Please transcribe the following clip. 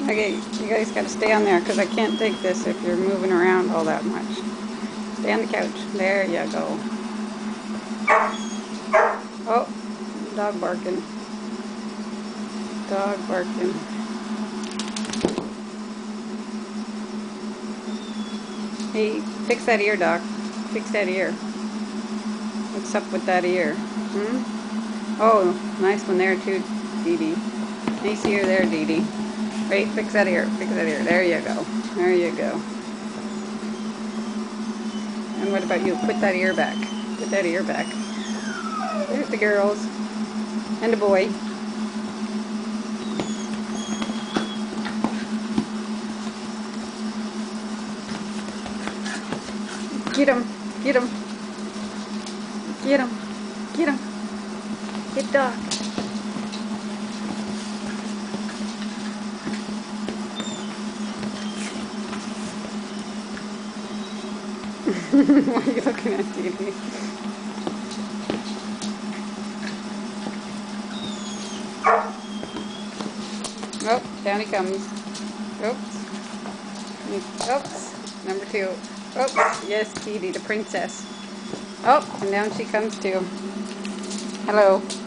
Okay, you guys gotta stay on there because I can't take this if you're moving around all that much. Stay on the couch. There you go. Oh, dog barking. Dog barking. Hey, fix that ear, Doc. Fix that ear. What's up with that ear? Hmm? Oh, nice one there too, Dee Dee. Nice ear there, Dee Dee. Wait, fix that ear. Fix that ear. There you go. There you go. And what about you? Put that ear back. Put that ear back. There's the girls. And a boy. Get him. Get him. Get him. Get him. Get Doc. What are you looking at, Dee Dee? Oh, down he comes. Oops. Oops. Number 2. Oops. Yes, Dee Dee, the princess. Oh, and down she comes too. Hello.